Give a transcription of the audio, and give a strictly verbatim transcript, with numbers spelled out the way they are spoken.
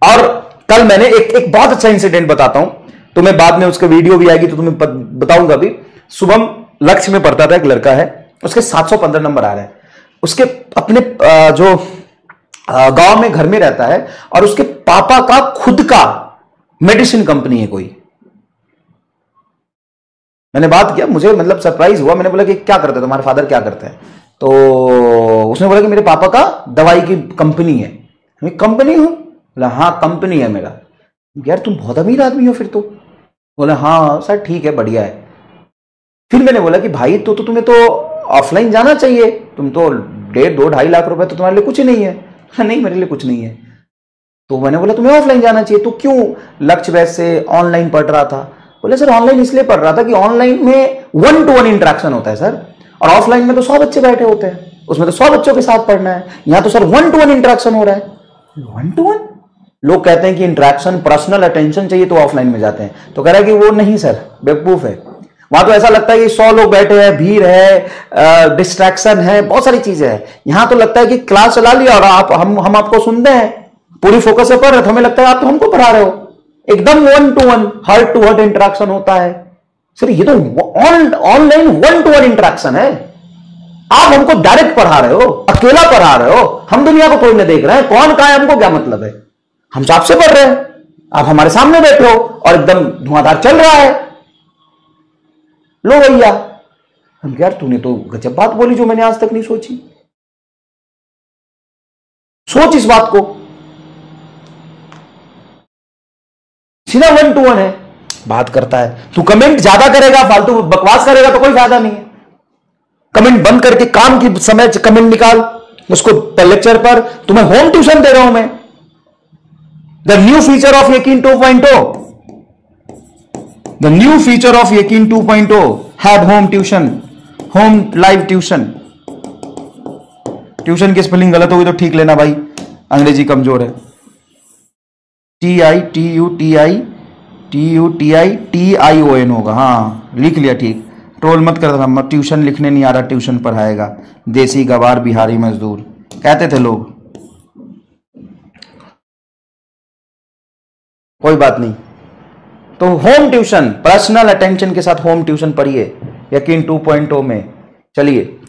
और कल मैंने एक एक बहुत अच्छा इंसिडेंट बताता हूं, तुम्हें बाद में उसका वीडियो भी आएगी तो तुम्हें बताऊंगा भी। शुभम लक्ष्य में पढ़ता था, एक लड़का है, उसके सात सौ पंद्रह नंबर आ रहे हैं। उसके अपने जो गांव में घर में रहता है और उसके पापा का खुद का मेडिसिन कंपनी है कोई। मैंने बात किया, मुझे मतलब सरप्राइज हुआ। मैंने बोला कि क्या करते हैं तुम्हारे फादर, क्या करते हैं? तो उसने बोला कि मेरे पापा का दवाई की कंपनी है। मैं कंपनी हूं? बोला हाँ कंपनी है मेरा। यार तुम बहुत अमीर आदमी हो फिर तो। बोला हाँ सर ठीक है बढ़िया है। फिर मैंने बोला कि भाई तो, तो तुम्हें तो ऑफलाइन जाना चाहिए, तुम तो डेढ़ दो ढाई लाख रुपए तो तुम्हारे लिए कुछ ही नहीं है। नहीं मेरे लिए कुछ नहीं है। तो मैंने बोला तुम्हें ऑफलाइन जाना चाहिए, तो क्यों लक्ष्य वैसे से ऑनलाइन पढ़ रहा था? बोले सर ऑनलाइन इसलिए पढ़ रहा था कि ऑनलाइन में वन टू वन इंटरेक्शन होता है सर, और ऑफलाइन में तो सौ बच्चे बैठे होते हैं, उसमें तो सौ बच्चों के साथ पढ़ना है। यहां तो sir one to one interaction हो रहा है। One to one? लोग कहते हैं कि इंटरेक्शन पर्सनल अटेंशन चाहिए तो ऑफलाइन में जाते हैं। तो कह रहा है कि वो नहीं सर, बेवकूफ है। वहां तो ऐसा लगता है कि सौ लोग बैठे हैं, भीड़ है, डिस्ट्रैक्शन है, बहुत सारी चीजें हैं। यहां तो लगता है कि क्लास चला लिया और आप हम हम आपको सुनते हैं, पूरी फोकस से पढ़ रहे, तो हमें लगता है आप तो हमको पढ़ा रहे हो। एकदम one to one, heart to heart interaction होता है। सर ये तो online one to one interaction है। आप हमको डायरेक्ट पढ़ा रहे हो, अकेला पढ़ा रहे हो, हम दुनिया को थोड़ी ना देख रहे हैं, कौन कहां है हमको क्या मतलब है? हम आपसे पढ़ रहे हैं, आप हमारे सामने बैठे हो और एकदम धुआंधार चल रहा है। लो भैया। हम यार तूने तो गजब बात बोली जो मैंने आज तक नहीं सोची। सोच इस बात को, सीधा वन टू वन है। बात करता है तू, कमेंट ज्यादा करेगा, फालतू बकवास करेगा तो कोई फायदा नहीं है। कमेंट बंद करके काम की समय कमेंट निकाल उसको। लेक्चर पर तुम्हें होम ट्यूशन दे रहा हूं मैं। The new feature of Yakeen two point O, the new feature of Yakeen two point O have home tuition, home live tuition. Tuition की स्पेलिंग गलत होगी तो ठीक लेना भाई, अंग्रेजी कमजोर है। T I T U T I T U T I T I O N होगा। हाँ लिख लिया ठीक। ट्रोल मत कर रहा, ट्यूशन लिखने नहीं आ रहा, ट्यूशन पढ़ाएगा। देसी गवार बिहारी मजदूर कहते थे लोग। कोई बात नहीं। तो होम ट्यूशन, पर्सनल अटेंशन के साथ होम ट्यूशन पढ़िए यकीन टू पॉइंट ओ में। चलिए